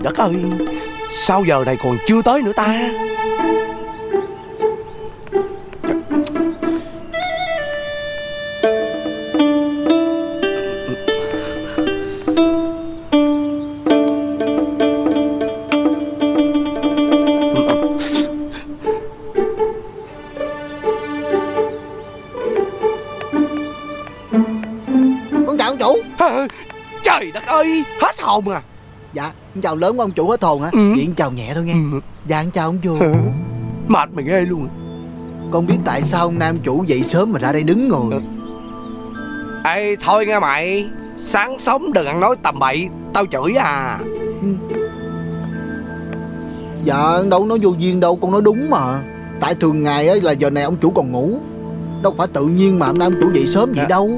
đất ơi, sao giờ này còn chưa tới nữa ta? Con chào ông chủ. Trời đất ơi, hết hồn à. Dạ, con chào lớn của ông chủ hết hồn hả? Vậy con chào nhẹ thôi nghe. Dạ, con chào ông chủ. Mệt mày ghê luôn. Con biết tại sao ông nam chủ dậy sớm mà ra đây đứng ngồi. Ê thôi nghe mày, sáng sớm đừng ăn nói tầm bậy, tao chửi à. Dạ, đâu nói vô duyên đâu, con nói đúng mà. Tại thường ngày á là giờ này ông chủ còn ngủ, đâu phải tự nhiên mà ông nam chủ dậy sớm vậy đâu.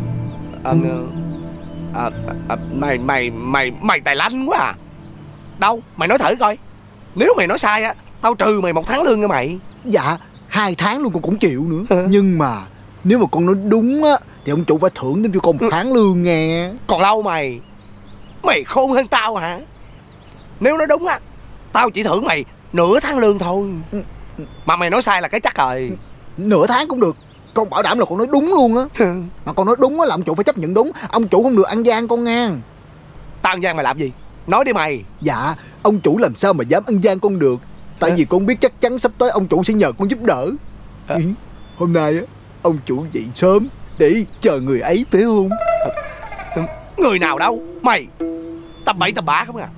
Mày tài lanh quá à. Đâu, mày nói thử coi. Nếu mày nói sai á, tao trừ mày 1 tháng lương nha mày. Dạ, 2 tháng luôn con cũng chịu nữa. Nhưng mà nếu mà con nói đúng á thì ông chủ phải thưởng thêm cho con 1 tháng lương nghe. Còn lâu mày. Mày khôn hơn tao hả? Nếu nói đúng á, tao chỉ thưởng mày nửa tháng lương thôi. Mà mày nói sai là cái chắc rồi. Nửa tháng cũng được, con bảo đảm là con nói đúng luôn á. Mà con nói đúng á là ông chủ phải chấp nhận đúng. Ông chủ không được ăn gian con nghe. Tao ăn gian mày làm gì? Nói đi mày. Dạ, ông chủ làm sao mà dám ăn gian con được. Tại vì con biết chắc chắn sắp tới ông chủ sẽ nhờ con giúp đỡ. Hôm nay á, ông chủ dậy sớm để chờ người ấy phải không? Người nào đâu? Mày tầm bậy tầm bạ không à?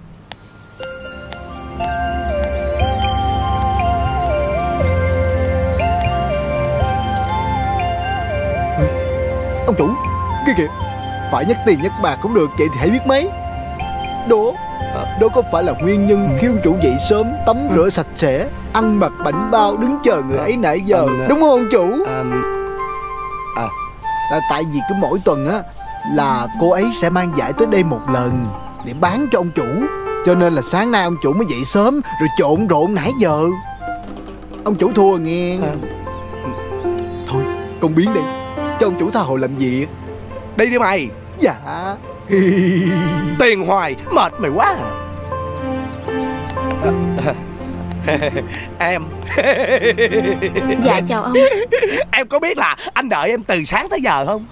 Ông chủ, cái kìa, phải nhắc tiền nhắc bạc cũng được, vậy thì hãy biết mấy. Đó có phải là nguyên nhân khi ông chủ dậy sớm, tắm rửa sạch sẽ, ăn mặc bảnh bao, đứng chờ người ấy nãy giờ, đúng không ông chủ? Là tại vì cứ mỗi tuần á là cô ấy sẽ mang vải tới đây 1 lần để bán cho ông chủ, cho nên là sáng nay ông chủ mới dậy sớm rồi trộn rộn nãy giờ. Ông chủ thua nghe. Thôi con biến đây, cho ông chủ tha hồ làm việc. Đi đi mày. Dạ. Tiền hoài mệt mày quá à. Em. Dạ chào ông. Em có biết là anh đợi em từ sáng tới giờ không?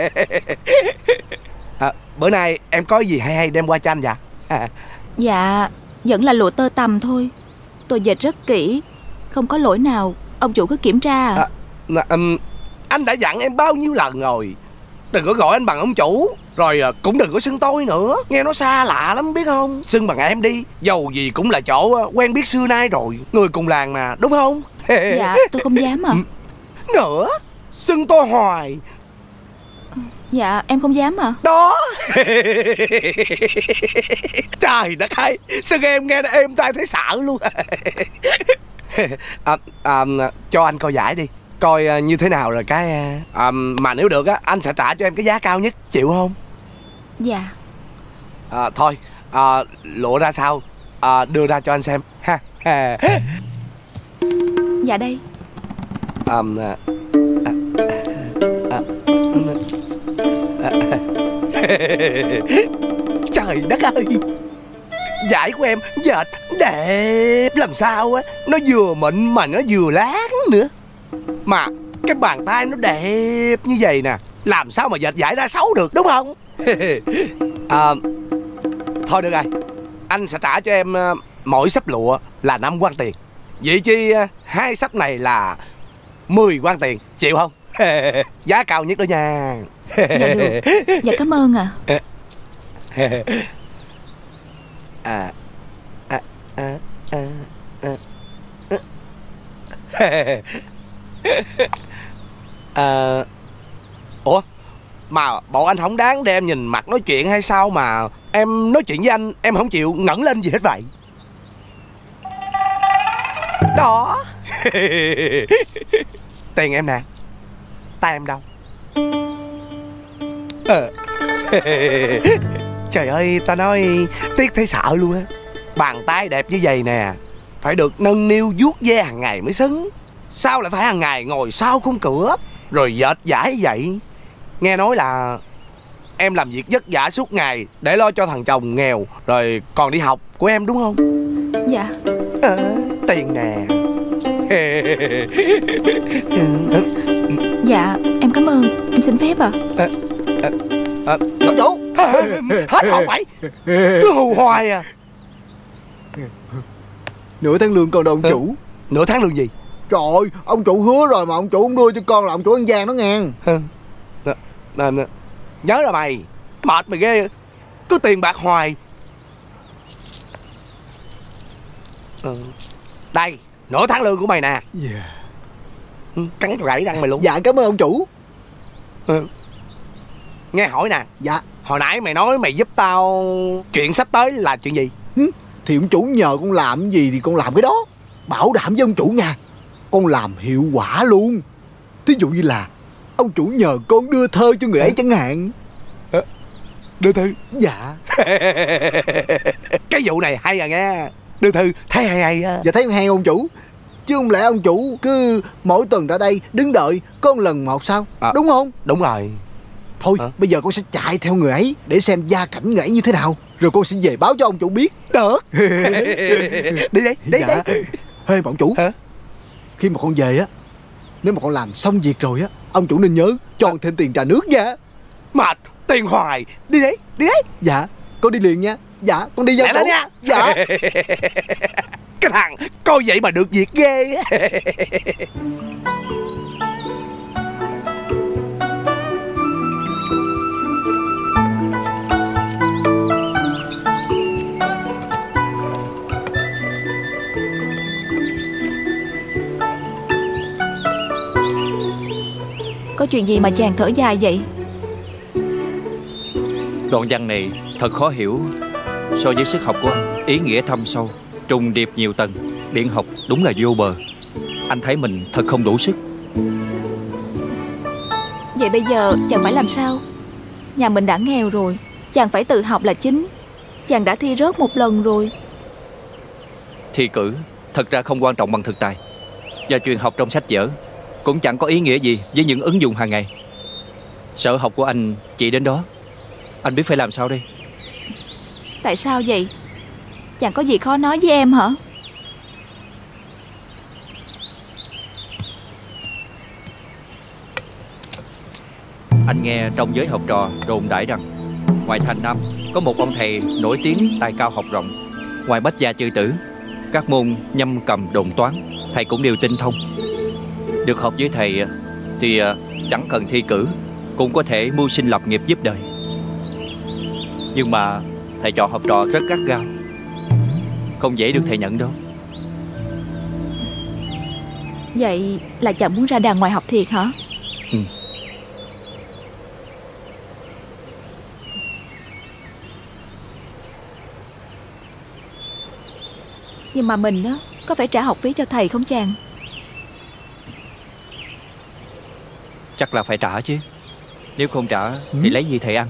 Bữa nay em có gì hay hay đem qua cho anh dạ? Dạ, vẫn là lụa tơ tằm thôi. Tôi dệt rất kỹ, không có lỗi nào. Ông chủ cứ kiểm tra à? Anh đã dặn em bao nhiêu lần rồi, đừng có gọi anh bằng ông chủ. Rồi cũng đừng có xưng tôi nữa, nghe nó xa lạ lắm biết không. Xưng bằng em đi, dầu gì cũng là chỗ quen biết xưa nay rồi, người cùng làng mà, đúng không? Dạ, tôi không dám à. Nữa, xưng tôi hoài. Dạ, em không dám à. Đó. Trời đất ơi, xưng em nghe êm tai thấy sợ luôn. Cho anh coi giải đi, coi như thế nào rồi cái mà nếu được á, anh sẽ trả cho em cái giá cao nhất, chịu không? Dạ. Thôi, lụa ra sao đưa ra cho anh xem ha. Dạ đây. Trời đất ơi, vải của em dệt đẹp làm sao á. Nó vừa mịn mà nó vừa láng nữa. Mà cái bàn tay nó đẹp như vậy nè, làm sao mà dệt vải ra xấu được, đúng không? Thôi được rồi, anh sẽ trả cho em mỗi xấp lụa là 5 quan tiền. Vậy chi 2 xấp này là 10 quan tiền, chịu không? Giá cao nhất đó nha. Dạ được. Dạ cảm ơn ạ. Ủa, mà bộ anh không đáng để em nhìn mặt nói chuyện hay sao mà em nói chuyện với anh em không chịu ngẩng lên gì hết vậy? Đó. Tiền em nè, tay em đâu? Trời ơi, ta nói tiếc thấy sợ luôn á. Bàn tay đẹp như vậy nè, phải được nâng niu vuốt ve hàng ngày mới xứng. Sao lại phải hàng ngày ngồi sau khung cửa rồi dệt vải vậy? Nghe nói là em làm việc vất vả suốt ngày để lo cho thằng chồng nghèo, rồi còn đi học của em đúng không? Dạ. Tiền nè. Dạ em cảm ơn. Em xin phép ạ. Ông chủ. Hết hồn mày, cứ hù hoài à. Nửa tháng lương con đâu ông chủ? Nửa tháng lương gì? Trời ơi, ông chủ hứa rồi mà ông chủ không đưa cho con là ông chủ ăn gian đó nghe. Nhớ rồi mày, mệt mày ghê, cứ tiền bạc hoài. Đây, nửa tháng lương của mày nè. Cắn rải răng mày luôn. Dạ cảm ơn ông chủ. Nghe hỏi nè. Dạ. Hồi nãy mày nói mày giúp tao chuyện sắp tới là chuyện gì? Thì ông chủ nhờ con làm gì thì con làm cái đó. Bảo đảm với ông chủ nha, con làm hiệu quả luôn. Thí dụ như là ông chủ nhờ con đưa thơ cho người ấy chẳng hạn. Đưa thư? Dạ. Cái vụ này hay à nghe. Đưa thư thấy hay á. Dạ thấy hay ông chủ. Chứ không lẽ ông chủ cứ mỗi tuần ra đây đứng đợi có một lần một sao? Đúng không? Đúng rồi. Thôi bây giờ con sẽ chạy theo người ấy để xem gia cảnh người ấy như thế nào, rồi con sẽ về báo cho ông chủ biết. Được. Đi đi, đi dạ. đi. Ê mà ông chủ, khi mà con về á, nếu mà con làm xong việc rồi á, ông chủ nên nhớ cho con thêm tiền trà nước nha. Mệt, tiền hoài. Đi đi, đi đi. Dạ, con đi liền nha. Dạ, con đi nha ông chủ. Nha. Dạ. Cái thằng coi vậy mà được việc ghê. Có chuyện gì mà chàng thở dài vậy? Đoạn văn này thật khó hiểu. So với sức học của anh, ý nghĩa thâm sâu, trùng điệp nhiều tầng, biện học đúng là vô bờ. Anh thấy mình thật không đủ sức. Vậy bây giờ chàng phải làm sao? Nhà mình đã nghèo rồi, chàng phải tự học là chính. Chàng đã thi rớt một lần rồi. Thi cử thật ra không quan trọng bằng thực tài, và truyền học trong sách vở cũng chẳng có ý nghĩa gì với những ứng dụng hàng ngày. Sở học của anh chỉ đến đó. Anh biết phải làm sao đây? Tại sao vậy? Chàng có gì khó nói với em hả? Anh nghe trong giới học trò đồn đãi rằng ngoài thành Nam có một ông thầy nổi tiếng tài cao học rộng. Ngoài bách gia chư tử, các môn nhâm cầm đồn toán thầy cũng đều tinh thông. Được học với thầy thì chẳng cần thi cử cũng có thể mưu sinh lập nghiệp giúp đời. Nhưng mà thầy chọn học trò rất gắt gao, không dễ được thầy nhận đâu. Vậy là chàng muốn ra đàng ngoài học thiệt hả? Ừ. Nhưng mà mình á, có phải trả học phí cho thầy không chàng? Chắc là phải trả chứ. Nếu không trả thì lấy gì thầy ăn?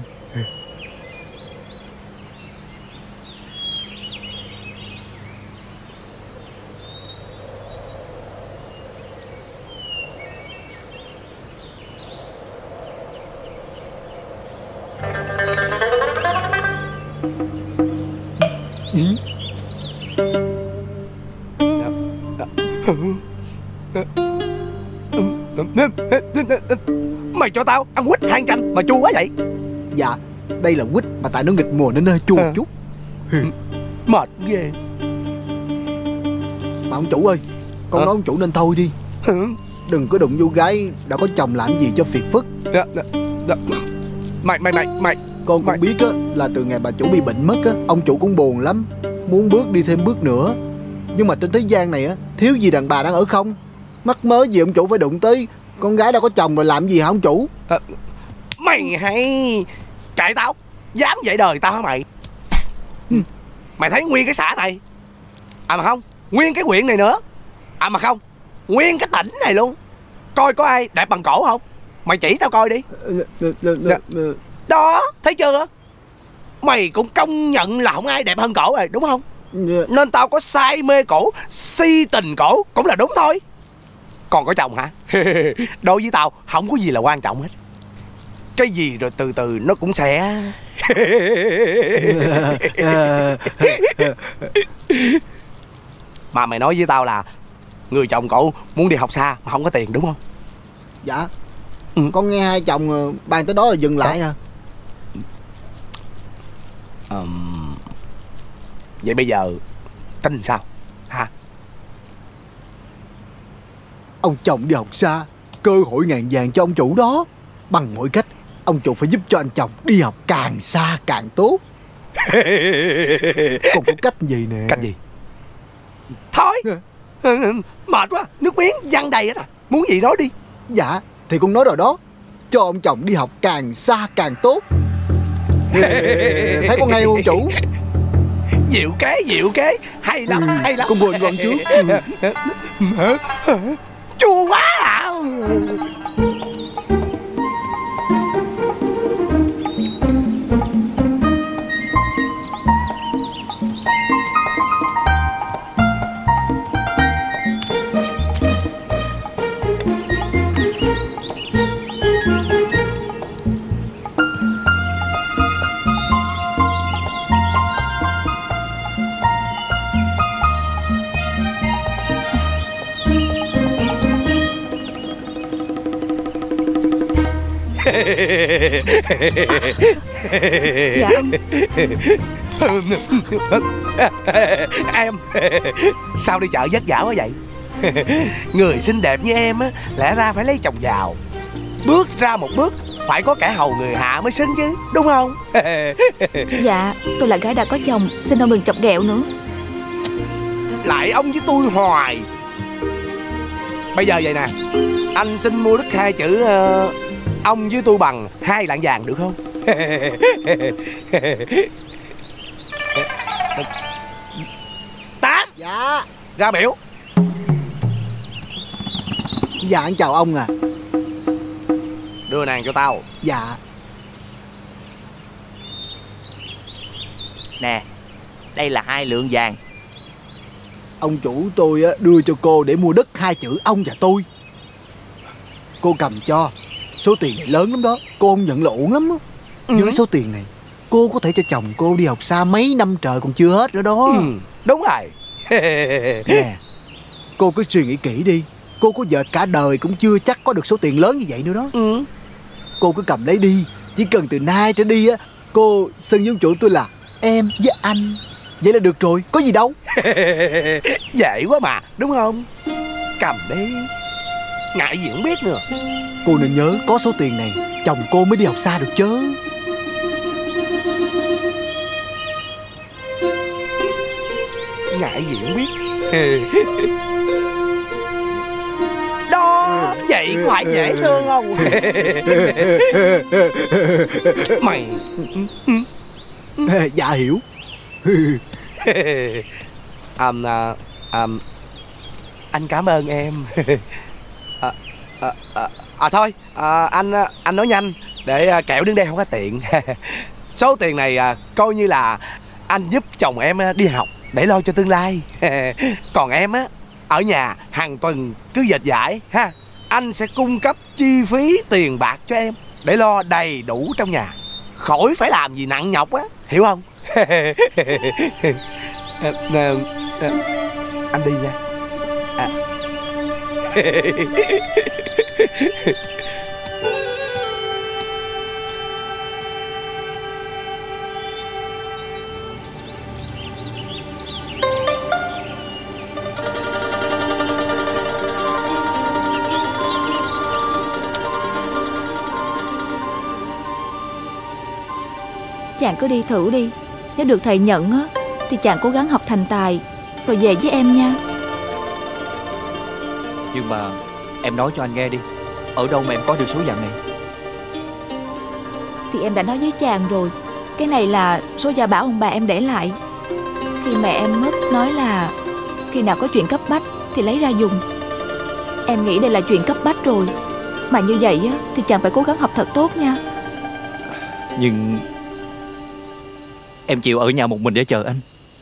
Mày cho tao ăn quýt hang chanh mà chua quá vậy? Dạ, đây là quýt mà tại nó nghịch mùa nên hơi chua một chút. Mệt ghê. Mà ông chủ ơi, con nói ông chủ nên thôi đi. Đừng có đụng vô gái đã có chồng làm gì cho phiền phức. Mày Con cũng biết á, là từ ngày bà chủ bị bệnh mất á, ông chủ cũng buồn lắm, muốn bước đi thêm bước nữa. Nhưng mà trên thế gian này á, thiếu gì đàn bà đang ở không. Mắc mớ gì ông chủ phải đụng tới con gái đã có chồng rồi làm gì hả ông chủ? Mày hay cãi tao, dám dạy đời tao hả mày? Mày thấy nguyên cái xã này, mà không, nguyên cái huyện này nữa, mà không, nguyên cái tỉnh này luôn, coi có ai đẹp bằng cổ không? Mày chỉ tao coi đi. Đó, thấy chưa? Mày cũng công nhận là không ai đẹp hơn cổ rồi, đúng không? Nên tao có say mê cổ, si tình cổ cũng là đúng thôi. Còn có chồng hả? Đối với tao không có gì là quan trọng hết. Cái gì rồi từ từ nó cũng sẽ Mà mày nói với tao là người chồng cậu muốn đi học xa mà không có tiền đúng không? Dạ. Con nghe hai chồng bàn tới đó là dừng lại à. Vậy bây giờ tính sao hả? Ông chồng đi học xa, cơ hội ngàn vàng cho ông chủ đó. Bằng mọi cách, ông chủ phải giúp cho anh chồng đi học càng xa càng tốt. Còn có cách gì nè? Cách gì? Thôi mệt quá, nước miếng văng đầy hết à. Muốn gì nói đi. Dạ, thì con nói rồi đó. Cho ông chồng đi học càng xa càng tốt. Thấy con hay không ông chủ? Diệu kế. Hay lắm, hay lắm. Con quên con trước. Chua quá à. Dạ Em sao đi chợ vất vả quá vậy? Người xinh đẹp như em á, lẽ ra phải lấy chồng giàu. Bước ra một bước phải có kẻ hầu người hạ mới xứng chứ, đúng không? Dạ, tôi là gái đã có chồng, xin ông đừng chọc ghẹo nữa. Lại ông với tôi hoài. Bây giờ vậy nè, anh xin mua đất 2 chữ ông với tôi bằng 2 lạng vàng được không? Tám. Dạ. Ra biểu. Dạ anh chào ông à. Đưa nàng cho tao. Dạ. Nè, đây là 2 lượng vàng. Ông chủ tôi đưa cho cô để mua đất 2 chữ ông và tôi. Cô cầm cho. Số tiền này lớn lắm đó, cô không nhận là uổng lắm đó. Với số tiền này, cô có thể cho chồng cô đi học xa mấy năm trời còn chưa hết nữa đó. Đúng rồi. Nè, cô cứ suy nghĩ kỹ đi. Cô có vợ cả đời cũng chưa chắc có được số tiền lớn như vậy nữa đó. Cô cứ cầm lấy đi. Chỉ cần từ nay trở đi á, cô xưng với ông chủ tôi là em với anh. Vậy là được rồi, có gì đâu. Dễ quá mà, đúng không? Cầm đi. Ngại gì không biết nữa. Cô nên nhớ, có số tiền này chồng cô mới đi học xa được chứ. Ngại gì không biết. Đó, vậy có phải dễ thương không? Mày. Dạ hiểu. Anh cảm ơn em. Thôi, anh nói nhanh để kẻo đứng đây không có tiện. Số tiền này coi như là anh giúp chồng em đi học để lo cho tương lai. Còn em á, ở nhà hàng tuần cứ dệt vải ha. Anh sẽ cung cấp chi phí tiền bạc cho em để lo đầy đủ trong nhà, khỏi phải làm gì nặng nhọc á, hiểu không? Anh đi nha. Chàng cứ đi thử đi. Nếu được thầy nhận á, thì chàng cố gắng học thành tài rồi về với em nha. Nhưng mà em nói cho anh nghe đi, ở đâu mà em có được số vàng này? Thì em đã nói với chàng rồi, cái này là số gia bảo ông bà em để lại. Khi mẹ em mất nói là khi nào có chuyện cấp bách thì lấy ra dùng. Em nghĩ đây là chuyện cấp bách rồi. Mà như vậy á, thì chàng phải cố gắng học thật tốt nha. Nhưng em chịu ở nhà một mình để chờ anh.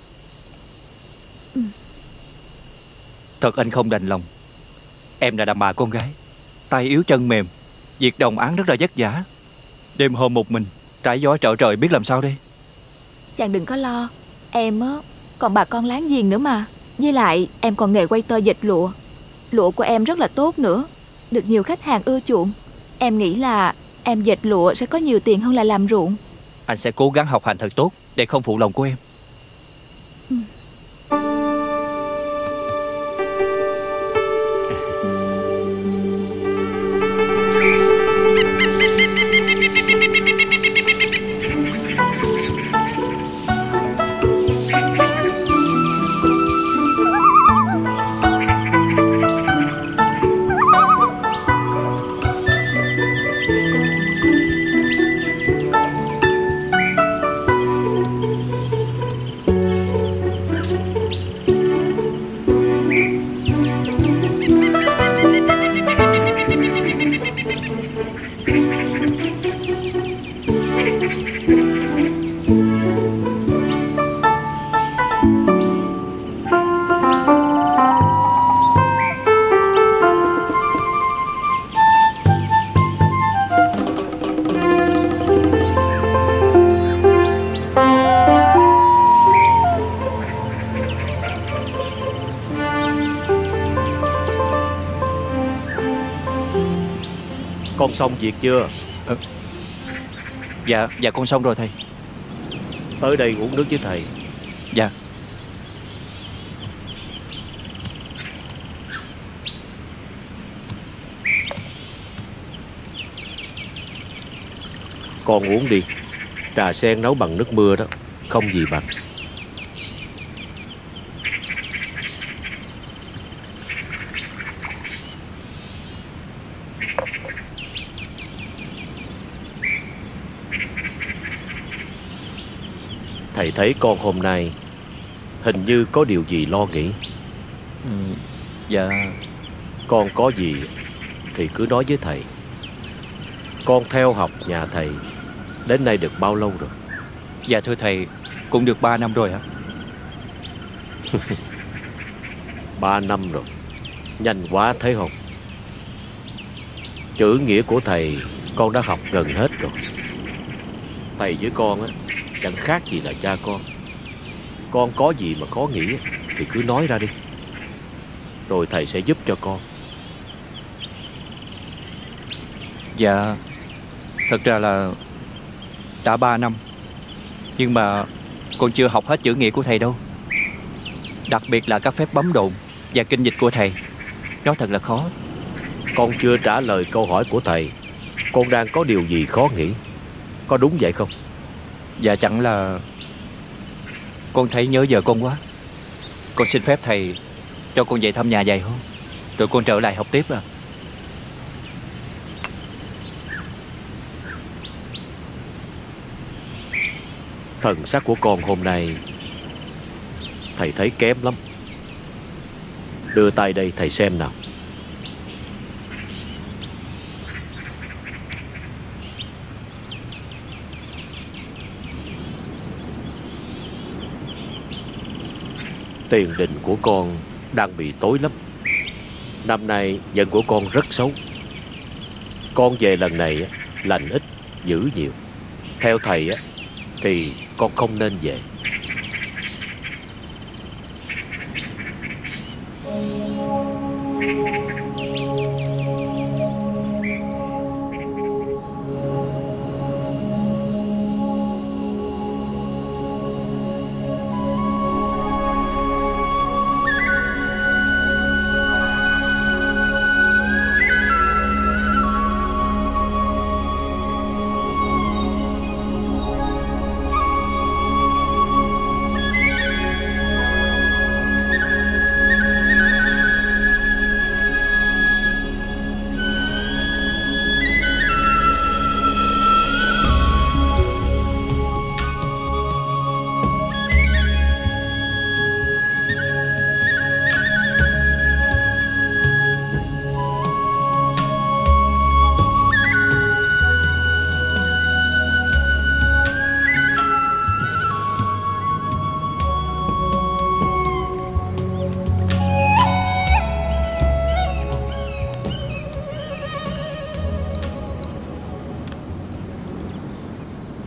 Thật anh không đành lòng. Em là đàn bà con gái, tay yếu chân mềm, việc đồng áng rất là vất vả. Đêm hôm một mình, trái gió trở trời, biết làm sao đây? Chàng đừng có lo. Em á, còn bà con láng giềng nữa mà. Với lại em còn nghề quay tơ dệt lụa. Lụa của em rất là tốt nữa, được nhiều khách hàng ưa chuộng. Em nghĩ là em dệt lụa sẽ có nhiều tiền hơn là làm ruộng. Anh sẽ cố gắng học hành thật tốt để không phụ lòng của em. Con xong việc chưa? Dạ con xong rồi thầy. Tới đây uống nước với thầy. Dạ. Con uống đi. Trà sen nấu bằng nước mưa đó, không gì bằng. Thầy thấy con hôm nay hình như có điều gì lo nghĩ. Dạ. Con có gì thì cứ nói với thầy. Con theo học nhà thầy đến nay được bao lâu rồi? Dạ thưa thầy, cũng được 3 năm rồi ạ. 3 năm rồi, nhanh quá thấy không? Chữ nghĩa của thầy con đã học gần hết rồi. Thầy với con á chẳng khác gì là cha con. Con có gì mà khó nghĩ thì cứ nói ra đi, rồi thầy sẽ giúp cho con. Dạ, thật ra là đã 3 năm, nhưng mà con chưa học hết chữ nghĩa của thầy đâu. Đặc biệt là các phép bấm độn và kinh dịch của thầy, nó thật là khó. Con chưa trả lời câu hỏi của thầy. Con đang có điều gì khó nghĩ, có đúng vậy không? Dạ chẳng là con thấy nhớ vợ con quá. Con xin phép thầy cho con về thăm nhà vài hôm, rồi con trở lại học tiếp à. Thần sắc của con hôm nay thầy thấy kém lắm. Đưa tay đây thầy xem nào. Tiền đình của con đang bị tối lắm. Năm nay vận của con rất xấu. Con về lần này lành ít dữ nhiều. Theo thầy thì con không nên về.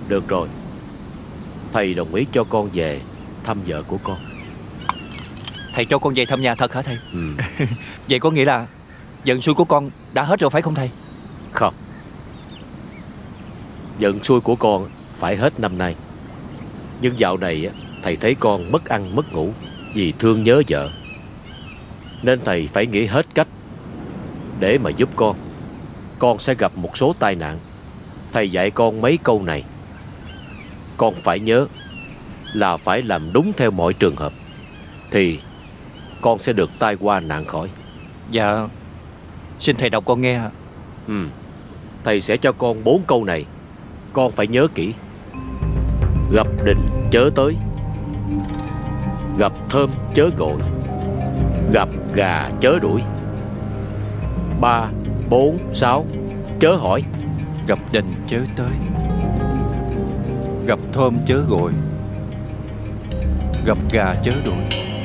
Được rồi, thầy đồng ý cho con về thăm vợ của con. Thầy cho con về thăm nhà thật hả thầy? Ừ. Vậy có nghĩa là vận xui của con đã hết rồi phải không thầy? Không, vận xui của con phải hết năm nay. Nhưng dạo này thầy thấy con mất ăn mất ngủ vì thương nhớ vợ, nên thầy phải nghĩ hết cách để mà giúp con. Con sẽ gặp một số tai nạn. Thầy dạy con mấy câu này. Con phải nhớ là phải làm đúng theo mọi trường hợp, thì con sẽ được tai qua nạn khỏi. Dạ, xin thầy đọc con nghe. Thầy sẽ cho con 4 câu này. Con phải nhớ kỹ. Gặp đình chớ tới, gặp thơm chớ gọi, gặp gà chớ đuổi, 3, 4, 6 chớ hỏi. Gặp đình chớ tới, gặp thơm chớ gọi, gặp gà chớ đuổi.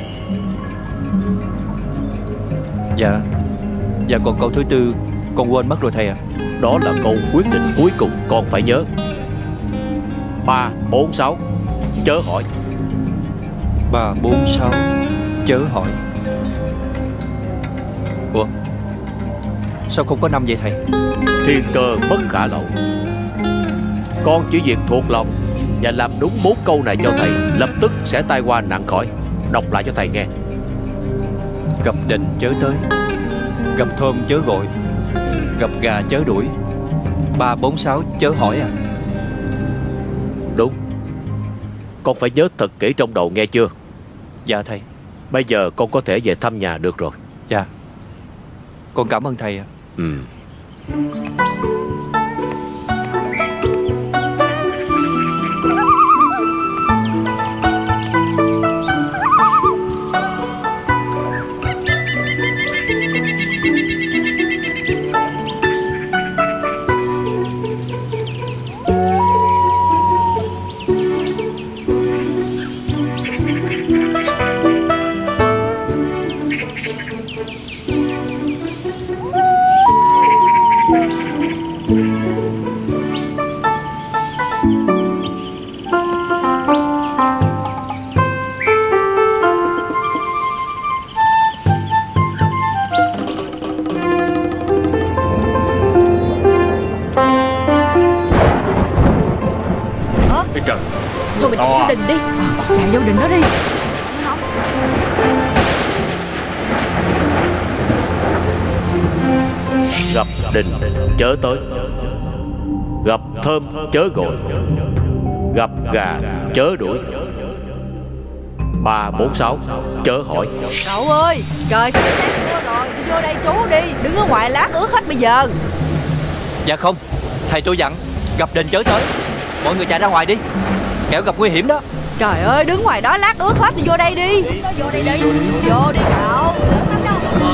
Dạ còn câu thứ tư con quên mất rồi thầy ạ. Đó là câu quyết định cuối cùng con phải nhớ. 3, 4, 6 chớ hỏi. 3, 4, 6 chớ hỏi. Ủa, sao không có 5 vậy thầy? Thiên cơ bất khả lậu. Con chỉ việc thuộc lòng và làm đúng 4 câu này cho thầy, lập tức sẽ tai qua nạn khỏi. Đọc lại cho thầy nghe. Gặp đình chớ tới, gặp thơm chớ gọi, gặp gà chớ đuổi, 3, 4, 6 chớ hỏi à? Đúng. Con phải nhớ thật kỹ trong đầu nghe chưa? Dạ thầy. Bây giờ con có thể về thăm nhà được rồi. Dạ, con cảm ơn thầy ạ. Thôi mình vô đình đi. Chạy vô đình đó đi. Gặp đình chớ tới, gặp thơm chớ gọi, gặp gà chớ đuổi, 3, 4, 6 chớ hỏi. Cậu ơi, trời sắp tắt mưa rồi, đi vô đây trú đi, đứng ở ngoài lát ướt hết bây giờ. Dạ không, thầy tôi dặn gặp đình chớ tới. Mọi người chạy ra ngoài đi, kẻo gặp nguy hiểm đó. Trời ơi, đứng ngoài đó lát ướt hết, đi vô đây đi. Vô đây đi, vô đi cậu. Lớn lắm đâu.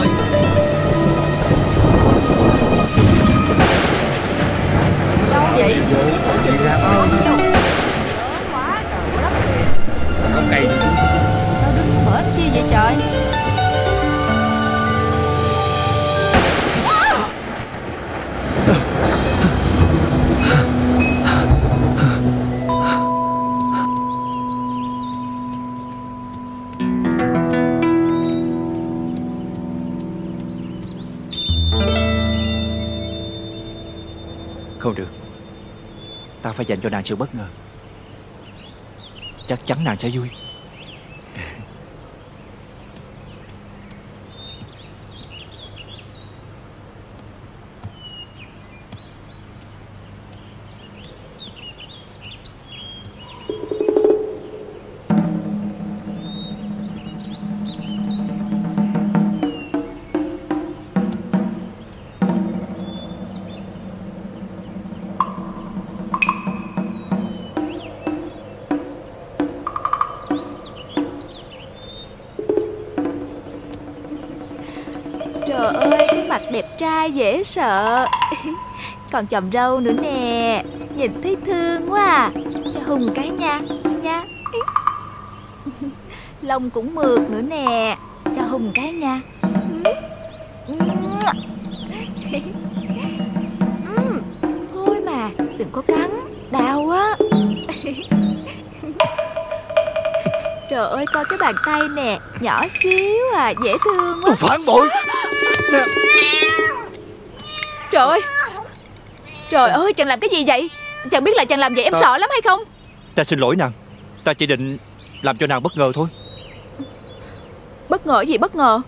Đâu vậy? Lớn quá trời lắm. Có cây. Sao đứng bển chi vậy trời? Không được, ta phải dành cho nàng sự bất ngờ. Chắc chắn nàng sẽ vui. Trời ơi, cái mặt đẹp trai dễ sợ. Còn chòm râu nữa nè, nhìn thấy thương quá à. Cho Hùng cái nha, nha. Lông cũng mượt nữa nè, cho Hùng cái nha. Thôi mà, đừng có cắn, đau quá. Trời ơi, coi cái bàn tay nè, nhỏ xíu à, dễ thương quá. Phản bội. Trời ơi, trời ơi, chàng làm cái gì vậy? Chàng biết là chàng làm vậy em sợ lắm hay không? Ta xin lỗi nàng. Ta chỉ định làm cho nàng bất ngờ thôi. Bất ngờ gì bất ngờ?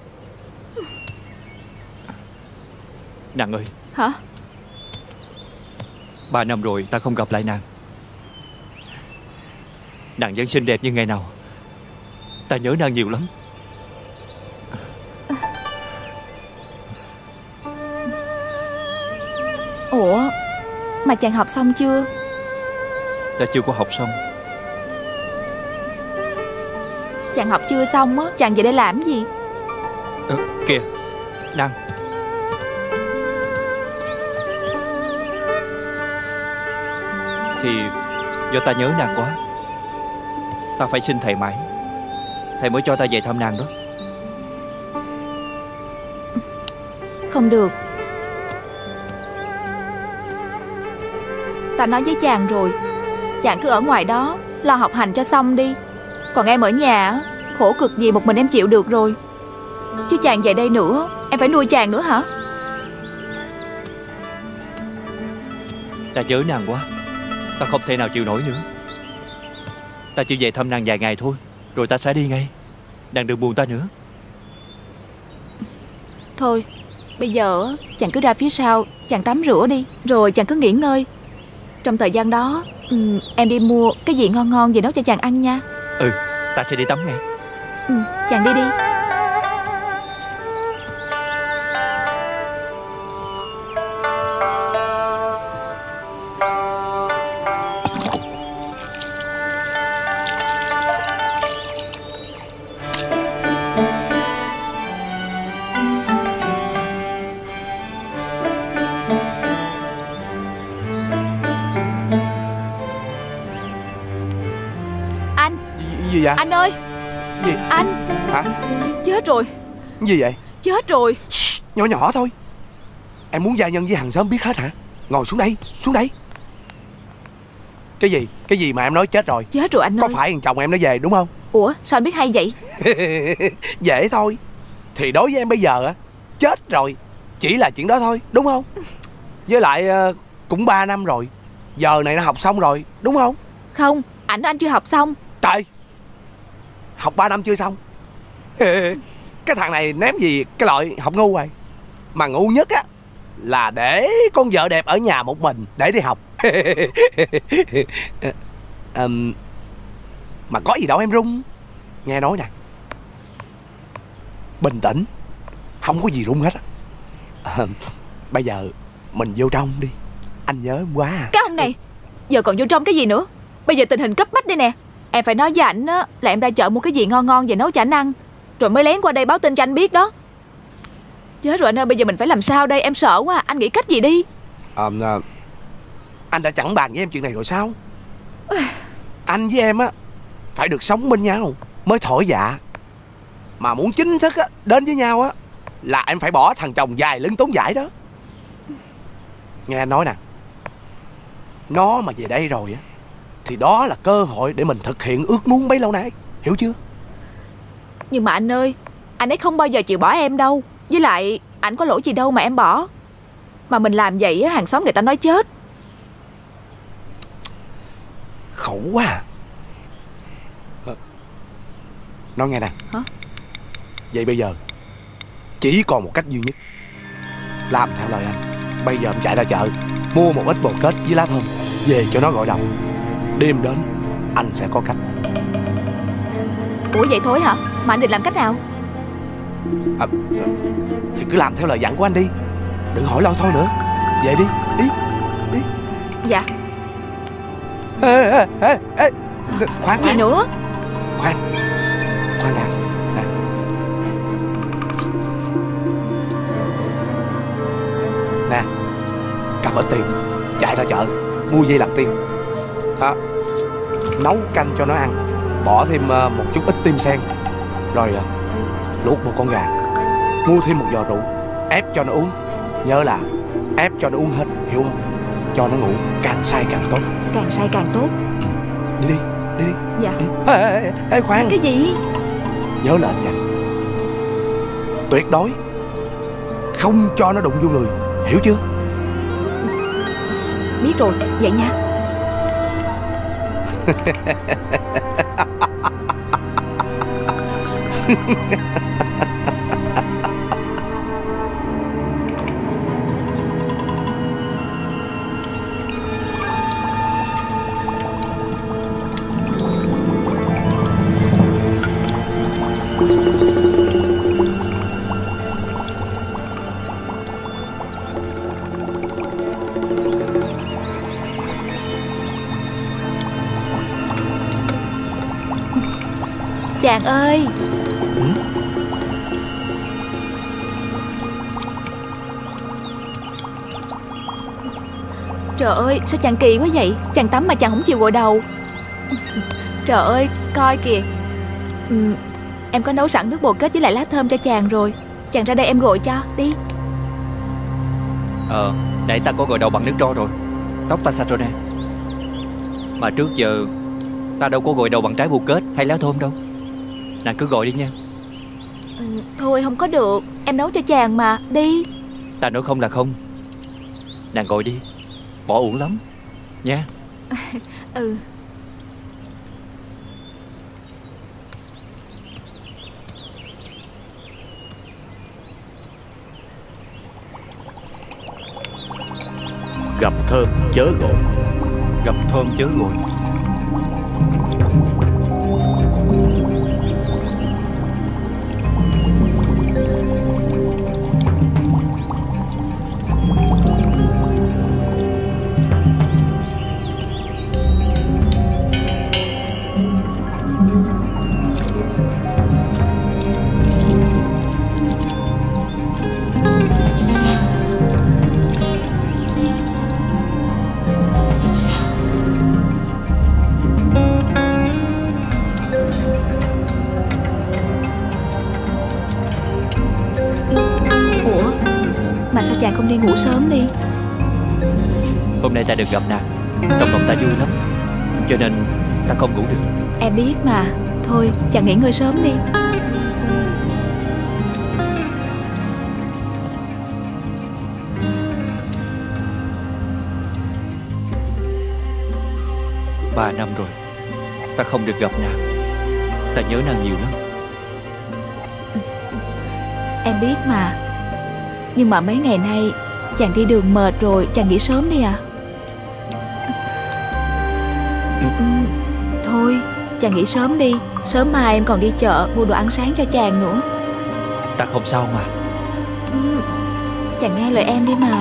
Nàng ơi. Hả? 3 năm rồi ta không gặp lại nàng. Nàng vẫn xinh đẹp như ngày nào. Ta nhớ nàng nhiều lắm. Ủa, mà chàng học xong chưa? Ta chưa có học xong. Chàng học chưa xong á, chàng về đây làm gì? Kìa, nàng. Thì do ta nhớ nàng quá. Ta phải xin thầy mãi. Thầy mới cho ta về thăm nàng đó. Không được. Ta nói với chàng rồi, chàng cứ ở ngoài đó lo học hành cho xong đi. Còn em ở nhà á, khổ cực gì một mình em chịu được rồi. Chứ chàng về đây nữa, em phải nuôi chàng nữa hả? Ta nhớ nàng quá. Ta không thể nào chịu nổi nữa. Ta chỉ về thăm nàng vài ngày thôi, rồi ta sẽ đi ngay. Nàng đừng buồn ta nữa. Thôi, bây giờ á, chàng cứ ra phía sau, chàng tắm rửa đi, rồi chàng cứ nghỉ ngơi. Trong thời gian đó, em đi mua cái gì ngon ngon về nấu cho chàng ăn nha. Ta sẽ đi tắm ngay. Chàng đi đi. Gì vậy? Anh ơi. Gì? Anh. Hả? Chết rồi. Gì vậy? Chết rồi. Nhỏ nhỏ thôi. Em muốn gia nhân với hàng xóm biết hết hả? Ngồi xuống đây, xuống đây. Cái gì? Cái gì mà em nói chết rồi? Chết rồi anh ơi. Có phải thằng chồng em nó về đúng không? Ủa sao anh biết hay vậy? Dễ thôi. Thì đối với em bây giờ á, chết rồi chỉ là chuyện đó thôi, đúng không? Với lại cũng 3 năm rồi. Giờ này nó học xong rồi, đúng không? Không, ảnh anh chưa học xong. Trời, học 3 năm chưa xong. Cái thằng này ném gì cái loại học ngu rồi. Mà ngu nhất á là để con vợ đẹp ở nhà một mình để đi học. Mà có gì đâu em run. Nghe nói nè, bình tĩnh, không có gì run hết. Bây giờ mình vô trong đi. Anh nhớ em quá à. Cái ông này giờ còn vô trong cái gì nữa? Bây giờ tình hình cấp bách đây nè. Em phải nói với ảnh á là em ra chợ mua cái gì ngon ngon về nấu cho ảnh ăn, rồi mới lén qua đây báo tin cho anh biết đó. Chết rồi anh ơi, bây giờ mình phải làm sao đây? Em sợ quá. Anh nghĩ cách gì đi. Anh đã chẳng bàn với em chuyện này rồi sao? Anh với em á phải được sống bên nhau mới thổi dạ. Mà muốn chính thức á đến với nhau á là em phải bỏ thằng chồng dài lưng tốn vải đó. Nghe anh nói nè, nó mà về đây rồi á thì đó là cơ hội để mình thực hiện ước muốn bấy lâu nay. Hiểu chưa? Nhưng mà anh ơi, anh ấy không bao giờ chịu bỏ em đâu. Với lại ảnh có lỗi gì đâu mà em bỏ. Mà mình làm vậy á, hàng xóm người ta nói chết. Khổ quá à. Nói nghe nè. Hả? Vậy bây giờ chỉ còn một cách duy nhất. Làm theo lời anh. Bây giờ em chạy ra chợ mua một ít bồ kết với lá thơm về cho nó gội đầu. Đêm đến anh sẽ có cách. Ủa vậy thôi hả? Mà anh định làm cách nào? Thì cứ làm theo lời dặn của anh đi. Đừng hỏi lo thôi nữa. Về đi, đi. Dạ. Ê, khoan Gì nữa? Khoan đã. Nè, cầm ít tiền, chạy ra chợ mua dây lặt tiên đó, nấu canh cho nó ăn, bỏ thêm một chút ít tim sen, rồi luộc một con gà, mua thêm một giò rượu, ép cho nó uống. Nhớ là ép cho nó uống hết, hiểu không? Cho nó ngủ càng say càng tốt. Càng say càng tốt. Đi đi. Đi. Dạ. Ê, khoan. Cái gì? Nhớ lệnh nha. Tuyệt đối không cho nó đụng vô người. Hiểu chưa? Biết rồi, vậy nha. Chàng ơi. Trời ơi, sao chàng kỳ quá vậy? Chàng tắm mà chàng không chịu gội đầu. Trời ơi, coi kìa. Em có nấu sẵn nước bồ kết với lại lá thơm cho chàng rồi. Chàng ra đây em gội cho, đi. Nãy ta có gội đầu bằng nước tro rồi. Tóc ta sạch rồi nè. Mà trước giờ ta đâu có gội đầu bằng trái bồ kết hay lá thơm đâu. Nàng cứ gọi đi nha. Thôi không có được, em nấu cho chàng mà, đi. Ta nói không là không. Nàng gọi đi, bỏ uổng lắm nha. Ừ. Gặp thơm chớ gọi. Gặp thơm chớ gọi. Mà sao chàng không đi ngủ sớm đi? Hôm nay ta được gặp nàng, trong lòng ta vui lắm, cho nên ta không ngủ được. Em biết mà. Thôi chàng nghỉ ngơi sớm đi. Ba năm rồi ta không được gặp nàng. Ta nhớ nàng nhiều lắm. Em biết mà. Nhưng mà mấy ngày nay chàng đi đường mệt rồi, chàng nghỉ sớm đi à. Thôi chàng nghỉ sớm đi. Sớm mai em còn đi chợ mua đồ ăn sáng cho chàng nữa. Ta không sao mà. Chàng nghe lời em đi mà.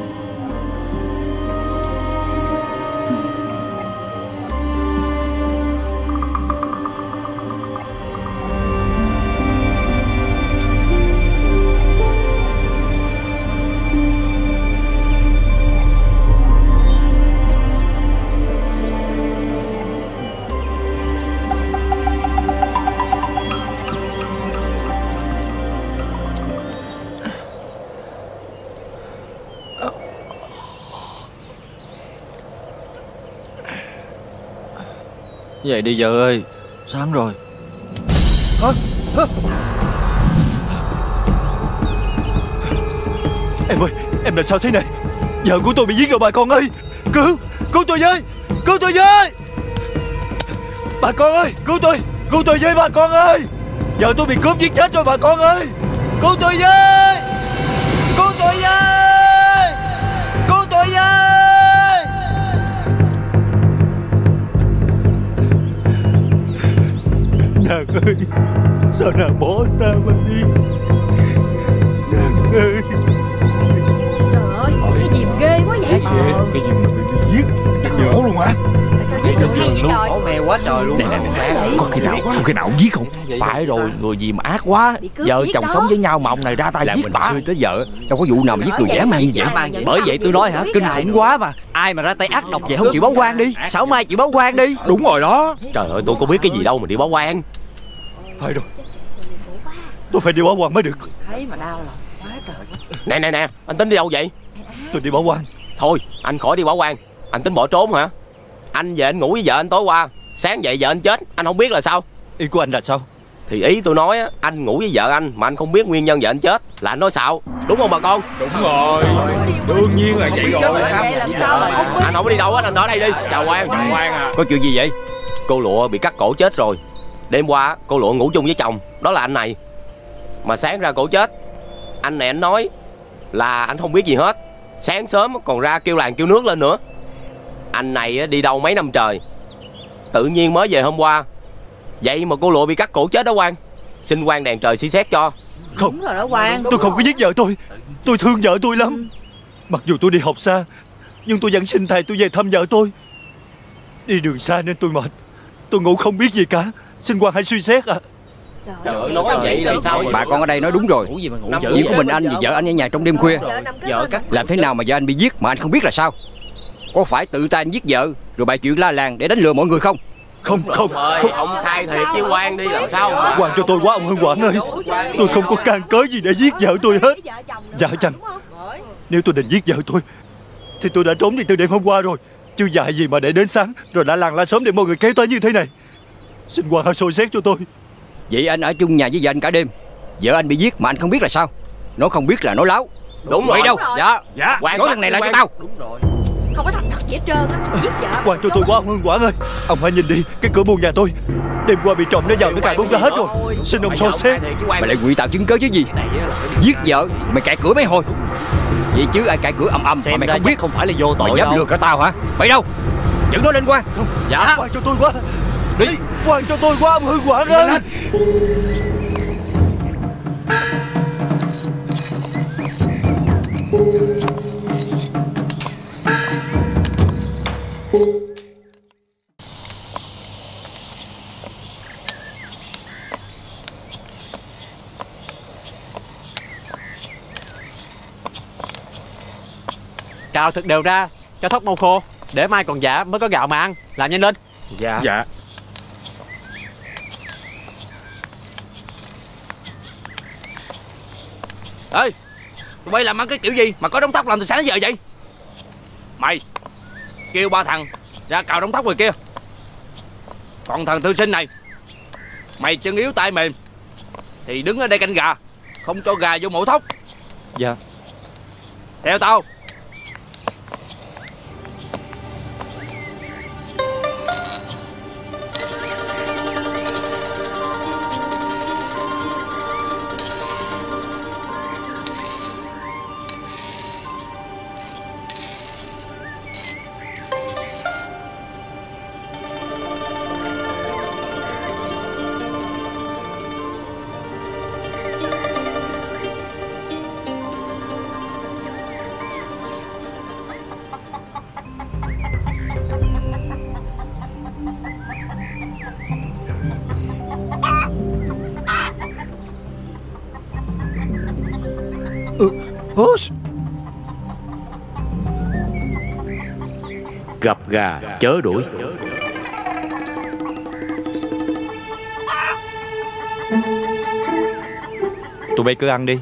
Vậy đi vợ ơi, sáng rồi. Em ơi, em làm sao thế này? Vợ của tôi bị giết rồi bà con ơi. Cứu tôi với. Cứu tôi với. Bà con ơi, cứu tôi với bà con ơi. Vợ tôi bị cướp giết chết rồi bà con ơi. Cứu tôi với. Cứu tôi với. Cứu tôi với. Nàng ơi, sao nàng bỏ ta mà đi? Nàng ơi. Trời ơi, cái gì mà ghê quá vậy? Cái gì mà bị giết chắc nhổ luôn hả? Sao giết được hay vậy trời? Ổ mè quá trời luôn. Nè, có khi nào ông giết không? Phải rồi, người gì mà ác quá. Vợ chồng sống với nhau mà ông này ra tay giết bả. Xưa tới vợ Đâu có vụ nào mà giết người dã man như vậy. Bởi vậy tôi nói hả, kinh khủng quá mà. Ai mà ra tay ác độc vậy không chịu báo quan đi. Sảo Mai chịu báo quan đi. đúng rồi đó. Trời ơi, tôi có biết cái gì đâu mà đi báo quan. Phải rồi, tôi phải đi báo quan mới được. Thấy mà đau lòng quá trời. Nè, anh tính đi đâu vậy? Tôi đi báo quan. Thôi, anh khỏi đi báo quan. Anh tính bỏ trốn hả? Anh về anh ngủ với vợ anh tối qua. Sáng dậy vợ anh chết, anh không biết là sao? Ý của anh là sao? Thì ý tôi nói á, anh ngủ với vợ anh mà anh không biết nguyên nhân vợ anh chết là anh nói xạo. Đúng không bà con? Đúng rồi, đương nhiên là vậy rồi. Anh không có đi đâu hết, anh ở đây đi. Chào Quang. Có chuyện gì vậy? Cô Lụa bị cắt cổ chết rồi. Đêm qua cô Lụa ngủ chung với chồng, đó là anh này. Mà sáng ra cổ chết, anh này anh nói là anh không biết gì hết. Sáng sớm còn ra kêu làng kêu nước lên nữa. Anh này đi đâu mấy năm trời, tự nhiên mới về hôm qua. Vậy mà cô Lụa bị cắt cổ chết đó Quang. Xin Quang đèn trời suy xét cho. Không, đúng rồi đó Quang. tôi không có giết vợ tôi. Tôi thương vợ tôi lắm. Mặc dù tôi đi học xa, nhưng tôi vẫn xin thầy tôi về thăm vợ tôi. Đi đường xa nên tôi mệt, tôi ngủ không biết gì cả. Xin Quang hãy suy xét à. Trời ơi, nói vậy làm sao? Bà con ở đây nói đúng rồi. Chỉ có mình anh và vợ anh ở nhà trong đêm khuya. Làm thế nào mà vợ anh bị giết mà anh không biết là sao? Có phải tự tay anh giết vợ rồi bày chuyện la làng để đánh lừa mọi người không? Không. Ông khai thiệt chứ Quang đi làm sao? Quang cho tôi quá ông Hưng Quảng ơi. Tôi không có can cớ gì để giết vợ tôi hết. Dạ chăng, nếu tôi định giết vợ tôi thì tôi đã trốn đi từ đêm hôm qua rồi, chứ dại gì mà để đến sáng rồi đã làng la sớm để mọi người kéo tới như thế này. Xin Quang hãy soi xét cho tôi. Vậy anh ở chung nhà với vợ anh cả đêm, vợ anh bị giết mà anh không biết là sao? Nó không biết là nói láo. Đúng rồi. đâu? Dạ. Quang nói thằng này lại cho tao. Đúng rồi. Không có thằng thật gì hết trơn á. Giết vợ. Quang cho tôi quá ông Hưng Quảng ơi. Ông hãy nhìn đi, cái cửa buồng nhà tôi đêm qua bị trộm nó vào, nó cài bung ra hết rồi. Xin ông soi xét. Mày lại ngụy tạo chứng cớ chứ gì? Giết vợ mày cài cửa mấy hồi? Vậy chứ ai cài cửa ầm mà mày không biết? Không phải là vô tội mày dám đâu. lừa cả tao hả? Mày đâu? Dẫn nó lên Quang. Dạ. Quang cho tôi quá. Đi. Quang cho tôi quá ông Hưng Quảng ơi. Cào thật đều ra, cho thóc mau khô, để mai còn giả mới có gạo mà ăn. Làm nhanh lên. Dạ. Dạ. Ê, tụi bay làm ăn cái kiểu gì mà có đống thóc làm từ sáng đến giờ vậy? Mày kêu ba thằng ra cào đống thóc người kia. Còn thằng thư sinh này, mày chân yếu tay mềm thì đứng ở đây canh gà, không cho gà vô mổ thóc. Dạ. Theo tao. Gặp gà chớ đuổi. Tụi bay cứ ăn đi.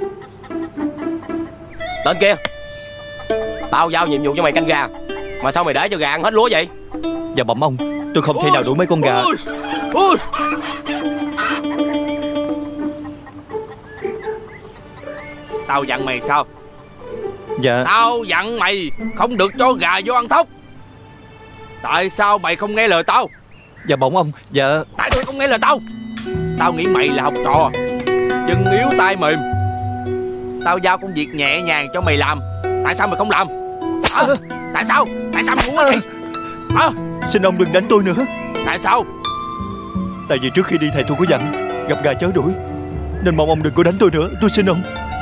Tên kia, tao giao nhiệm vụ cho mày canh gà, mà sao mày để cho gà ăn hết lúa vậy? Dạ bẩm ông, tôi không thể nào đuổi mấy con gà. Tao dặn mày sao? Dạ. Tao dặn mày không được cho gà vô ăn thóc. Tại sao mày không nghe lời tao? Dạ bẩm ông. Dạ. Tại sao mày không nghe lời tao? Tao nghĩ mày là học trò, chân yếu tay mềm. Tao giao công việc nhẹ nhàng cho mày làm, tại sao mày không làm? Tại sao? Tại sao mày muốn vậy? Xin ông đừng đánh tôi nữa. Tại sao? Tại vì trước khi đi thầy tôi có dặn gặp gà chớ đuổi, nên mong ông đừng có đánh tôi nữa. Tôi xin ông.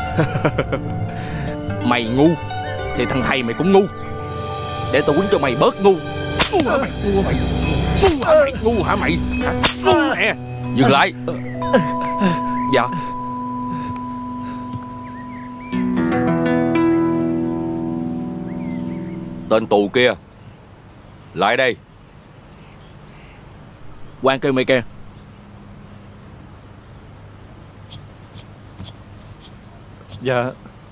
Mày ngu thì thằng thầy mày cũng ngu. Để tao quýnh cho mày bớt ngu. Ngu hả mày? Ngu hả mày? Ngu hả mày? Ngu nè. Dừng lại. Dạ. Tên tù kia, lại đây. Quan kêu mày kìa. Dạ.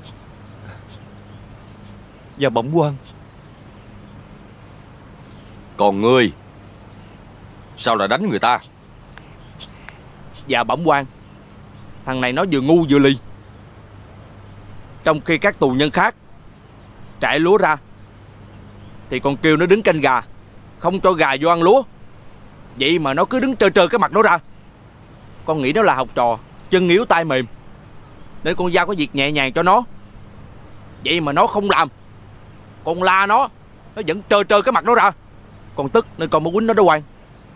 Dạ bẩm quan. Còn ngươi, Sao lại đánh người ta? Dạ bẩm quan, thằng này nó vừa ngu vừa lì. Trong khi các tù nhân khác trại lúa ra thì còn kêu nó đứng canh gà, không cho gà vô ăn lúa. Vậy mà nó cứ đứng trơ trơ cái mặt nó ra. Con nghĩ nó là học trò chân yếu tay mềm, nên con giao có việc nhẹ nhàng cho nó. Vậy mà nó không làm. Con la nó vẫn trơ trơ cái mặt nó ra. Con tức nên con mới quýnh nó đó quan.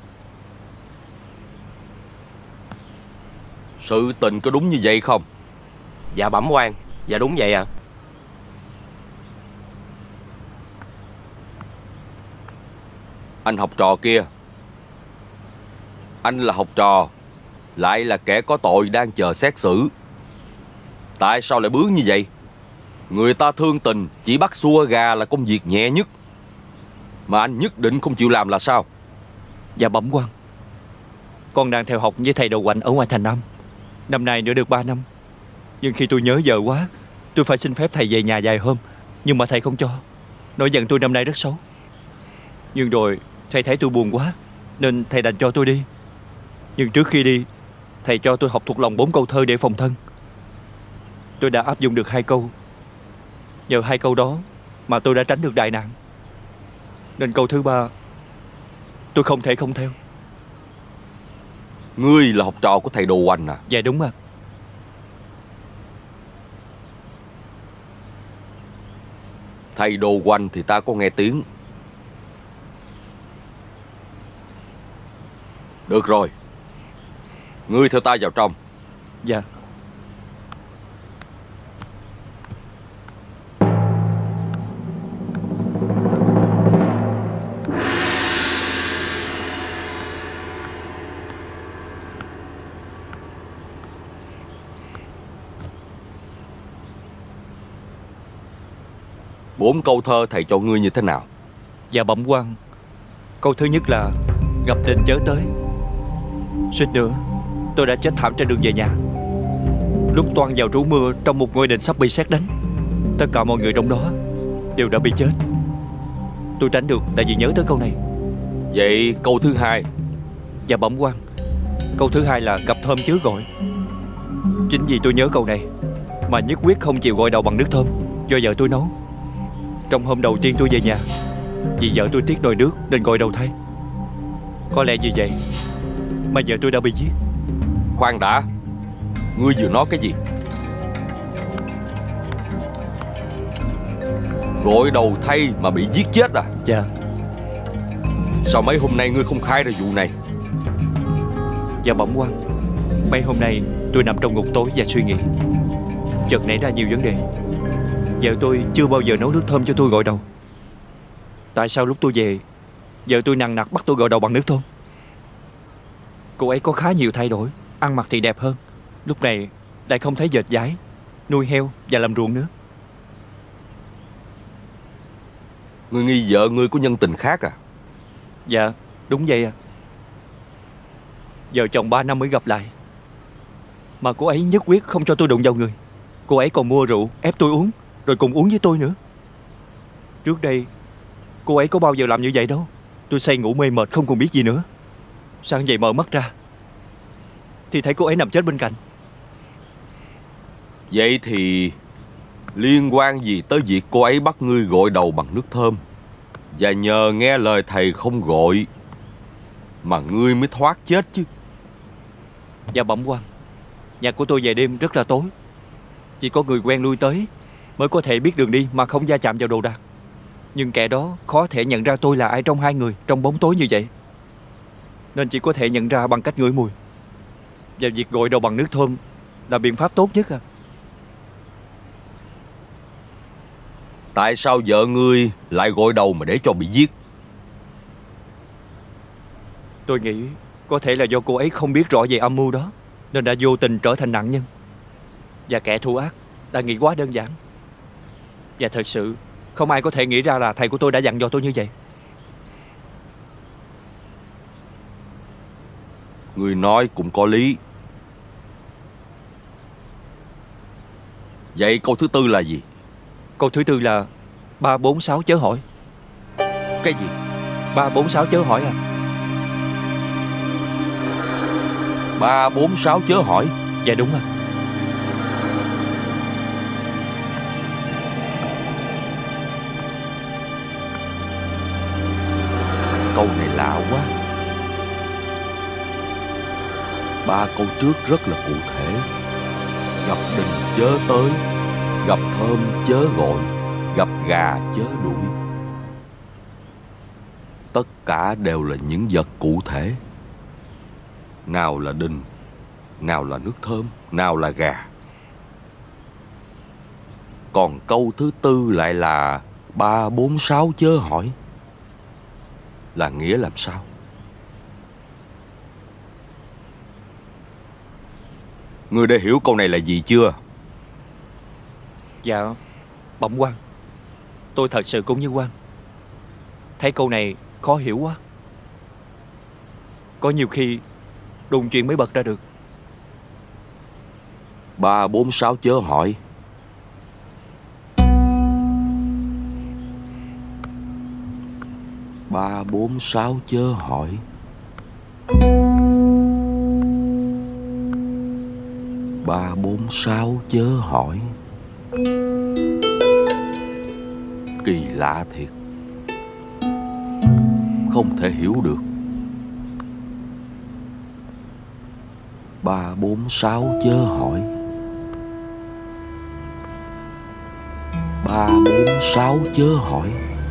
Sự tình có đúng như vậy không? Dạ bẩm quan, dạ đúng vậy ạ. Anh học trò kia, anh là học trò, lại là kẻ có tội đang chờ xét xử. Tại sao lại bướng như vậy? Người ta thương tình chỉ bắt xua gà là công việc nhẹ nhất, mà anh nhất định không chịu làm là sao? Dạ bẩm quan, con đang theo học với thầy Đồ Hoành ở ngoài thành Nam. Năm nay nữa được 3 năm. Nhưng khi tôi nhớ giờ quá, tôi phải xin phép thầy về nhà vài hôm. Nhưng mà thầy không cho, nói giận tôi năm nay rất xấu. Nhưng rồi thầy thấy tôi buồn quá, nên thầy đành cho tôi đi. Nhưng trước khi đi, thầy cho tôi học thuộc lòng 4 câu thơ để phòng thân. Tôi đã áp dụng được 2 câu. Nhờ 2 câu đó mà tôi đã tránh được đại nạn. Nên câu thứ 3 tôi không thể không theo. Ngươi là học trò của thầy Đồ Hoành à? Dạ đúng ạ. Thầy Đồ Hoành thì ta có nghe tiếng. Được rồi, ngươi theo ta vào trong. Dạ. Bốn câu thơ thầy cho ngươi như thế nào? Dạ bẩm quan, câu thứ nhất là gặp định chớ tới. Suýt nữa tôi đã chết thảm trên đường về nhà. Lúc toan vào trú mưa trong một ngôi đền sắp bị sét đánh. Tất cả mọi người trong đó đều đã bị chết. Tôi tránh được tại vì nhớ tới câu này. Vậy câu thứ 2? Dạ bẩm quan, câu thứ 2 là gặp thơm chớ gọi. Chính vì tôi nhớ câu này mà nhất quyết không chịu gội đầu bằng nước thơm do vợ tôi nấu. Trong hôm đầu tiên tôi về nhà, vì vợ tôi tiếc nồi nước nên gội đầu thay. Có lẽ vì vậy mà vợ tôi đã bị giết. Khoan đã, ngươi vừa nói cái gì? Gội đầu thay mà bị giết chết à? Dạ. Sao mấy hôm nay ngươi không khai ra vụ này? Dạ bẩm quan, mấy hôm nay tôi nằm trong ngục tối và suy nghĩ. Chợt nảy ra nhiều vấn đề. Vợ tôi chưa bao giờ nấu nước thơm cho tôi gội đầu. Tại sao lúc tôi về, vợ tôi nằng nặc bắt tôi gội đầu bằng nước thơm? Cô ấy có khá nhiều thay đổi, ăn mặc thì đẹp hơn. Lúc này lại không thấy dệt vải, nuôi heo và làm ruộng nữa. Ngươi nghi vợ ngươi có nhân tình khác à? Dạ đúng vậy à. Vợ chồng 3 năm mới gặp lại, mà cô ấy nhất quyết không cho tôi đụng vào người. Cô ấy còn mua rượu ép tôi uống, rồi cùng uống với tôi nữa. Trước đây cô ấy có bao giờ làm như vậy đâu. Tôi say ngủ mê mệt không còn biết gì nữa. Sáng dậy mở mắt ra thì thấy cô ấy nằm chết bên cạnh. Vậy thì liên quan gì tới việc cô ấy bắt ngươi gội đầu bằng nước thơm, và nhờ nghe lời thầy không gội mà ngươi mới thoát chết chứ? Dạ bẩm quan, nhà của tôi về đêm rất là tối. Chỉ có người quen lui tới mới có thể biết đường đi mà không va chạm vào đồ đạc. Nhưng kẻ đó khó thể nhận ra tôi là ai trong hai người trong bóng tối như vậy, nên chỉ có thể nhận ra bằng cách ngửi mùi. Và việc gội đầu bằng nước thơm là biện pháp tốt nhất à. Tại sao vợ ngươi lại gội đầu mà để cho bị giết? Tôi nghĩ có thể là do cô ấy không biết rõ về âm mưu đó, nên đã vô tình trở thành nạn nhân. Và kẻ thù ác đã nghĩ quá đơn giản. Và thật sự không ai có thể nghĩ ra là thầy của tôi đã dặn dò tôi như vậy. Ngươi nói cũng có lý. Vậy câu thứ tư là gì? Câu thứ tư là 3, 4, 6 chớ hỏi. Cái gì? 3, 4, 6 chớ hỏi à. 3, 4, 6 chớ hỏi. Dạ đúng ạ. Câu này lạ quá. 3 câu trước rất là cụ thể. Gặp đình chớ tới, gặp thơm chớ gọi, gặp gà chớ đuổi. Tất cả đều là những vật cụ thể. Nào là đình, nào là nước thơm, nào là gà. Còn câu thứ tư lại là 3, 4, 6 chớ hỏi. Là nghĩa làm sao? Ngươi đã hiểu câu này là gì chưa? Dạ, bẩm quan, tôi thật sự cũng như quan. Thấy câu này khó hiểu quá. Có nhiều khi đùng chuyện mới bật ra được. 3, 4, 6 chớ hỏi. Ba, 4, 6 chớ hỏi. Ba, 4, 6 chớ hỏi. Kỳ lạ thiệt. Không thể hiểu được. 3, 4, 6 chớ hỏi. 3, 4, 6 chớ hỏi.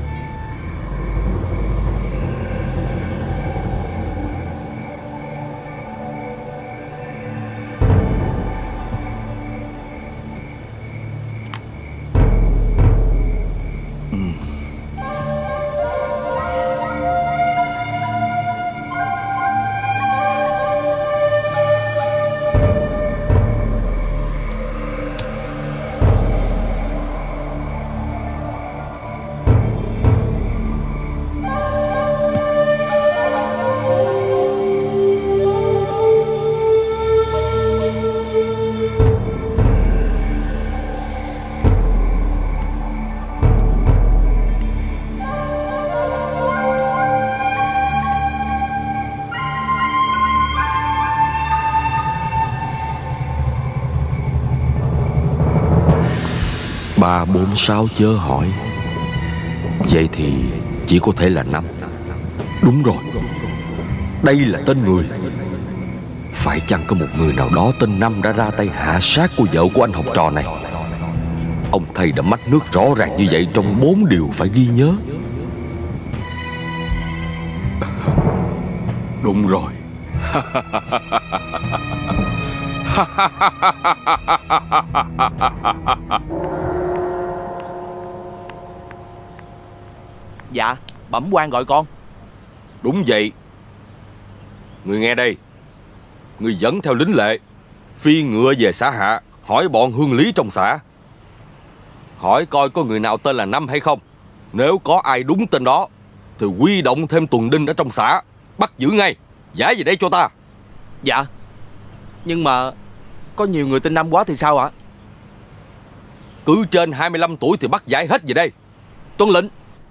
Ba, 4, 6 chớ hỏi. Vậy thì chỉ có thể là 5. Đúng rồi, đây là tên người. Phải chăng có một người nào đó tên Năm đã ra tay hạ sát cô vợ của anh học trò này? Ông thầy đã mách nước rõ ràng như vậy trong 4 điều phải ghi nhớ. Đúng rồi. Dạ, bẩm quan gọi con. Đúng vậy. Người nghe đây. Người dẫn theo lính lệ, phi ngựa về xã Hạ, hỏi bọn hương lý trong xã. Hỏi coi có người nào tên là Năm hay không. Nếu có ai đúng tên đó thì huy động thêm tuần đinh ở trong xã, bắt giữ ngay, giải về đây cho ta. Dạ. Nhưng mà có nhiều người tên Năm quá thì sao ạ? Cứ trên 25 tuổi thì bắt giải hết về đây. Tuân lệnh.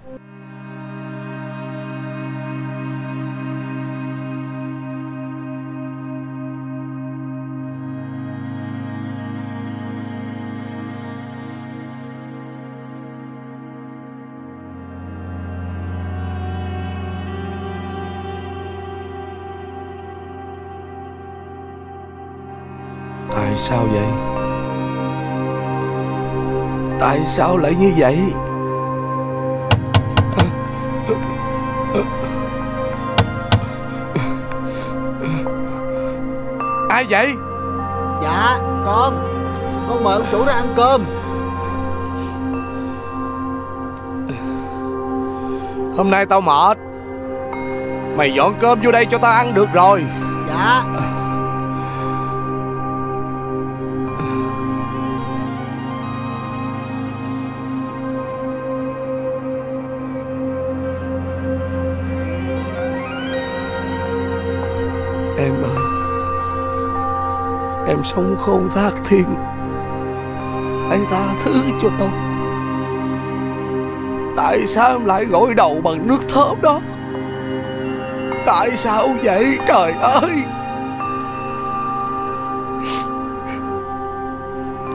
Tại sao vậy? Tại sao lại như vậy? Ai vậy? Dạ, con mời ông chủ ra ăn cơm. Hôm nay tao mệt. Mày dọn cơm vô đây cho tao ăn được rồi. Dạ. Em ơi, em sống khôn thác thiên, hãy tha thứ cho tôi. Tại sao em lại gội đầu bằng nước thơm đó? Tại sao vậy trời ơi?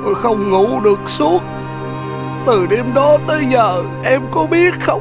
Tôi không ngủ được suốt. Từ đêm đó tới giờ em có biết không?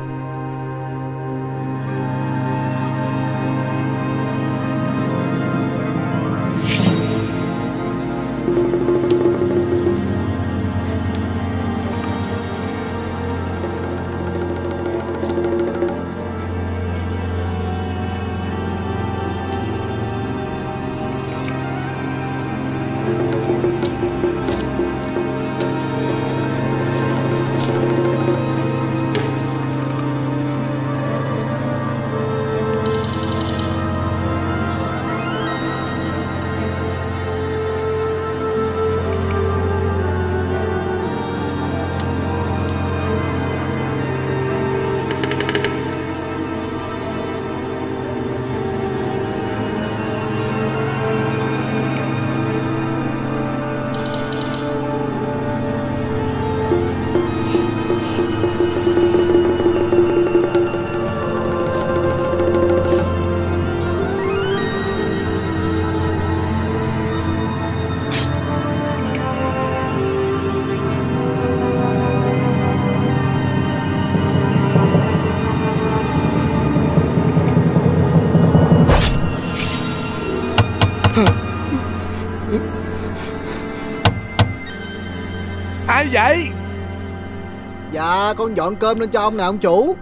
Ai vậy? Dạ con dọn cơm lên cho ông nè ông chủ.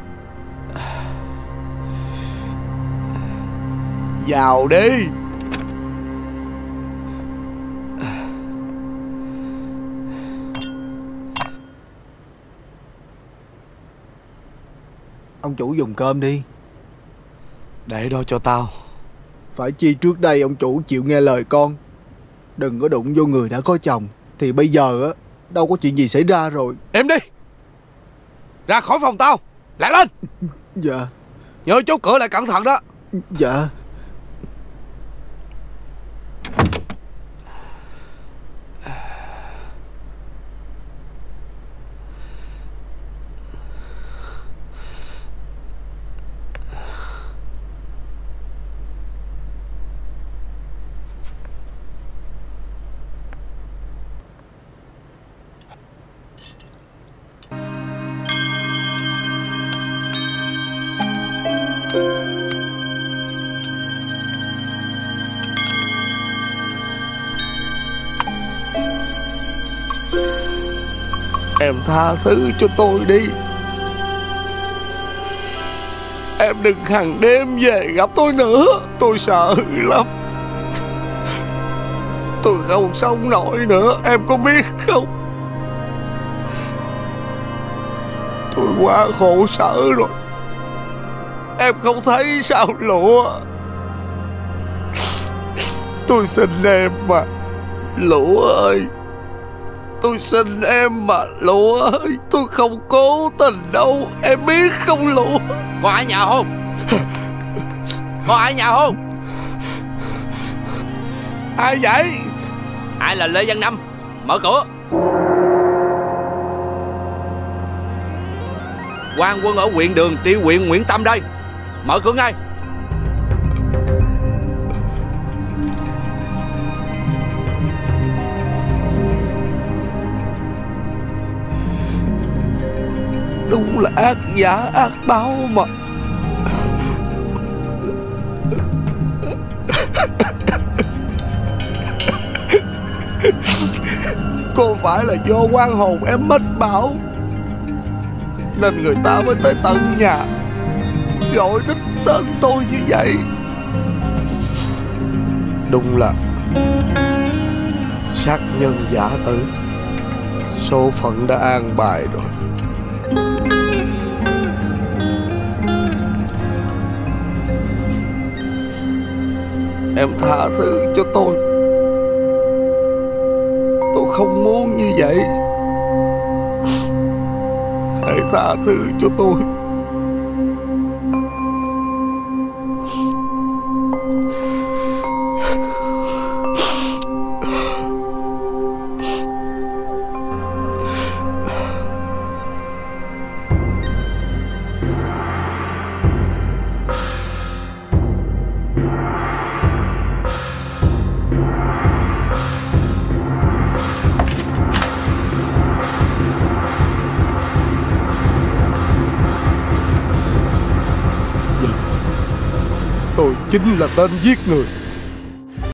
Vào đi. Ông chủ dùng cơm đi. Để đó cho tao. Phải chi trước đây ông chủ chịu nghe lời con, đừng có đụng vô người đã có chồng, thì bây giờ á đâu có chuyện gì xảy ra rồi. Em đi. Ra khỏi phòng tao. Lại lên. Dạ. Nhớ chốt cửa lại cẩn thận đó. Dạ. Em tha thứ cho tôi đi. Em đừng hàng đêm về gặp tôi nữa. Tôi sợ lắm. Tôi không sống nổi nữa. Em có biết không? Tôi quá khổ sở rồi. Em không thấy sao lụa. Tôi xin em mà Lụa ơi. Tôi xin em mà Lụa ơi. Tôi không cố tình đâu. Em biết không Lụa? Có ai nhà không? Có ai nhà không? Ai vậy? Ai là Lê Văn Năm? Mở cửa. Quan quân ở huyện Đường, Tri huyện Nguyễn Tâm đây. Mở cửa ngay. Đúng là ác giả ác báo mà. Có phải là do oan hồn em mách bảo nên người ta mới tới tận nhà gọi đích tên tôi như vậy? Đúng là sát nhân giả tử. Số phận đã an bài rồi. Em tha thứ cho tôi. Tôi không muốn như vậy. Hãy tha thứ cho tôi. Tôi chính là tên giết người.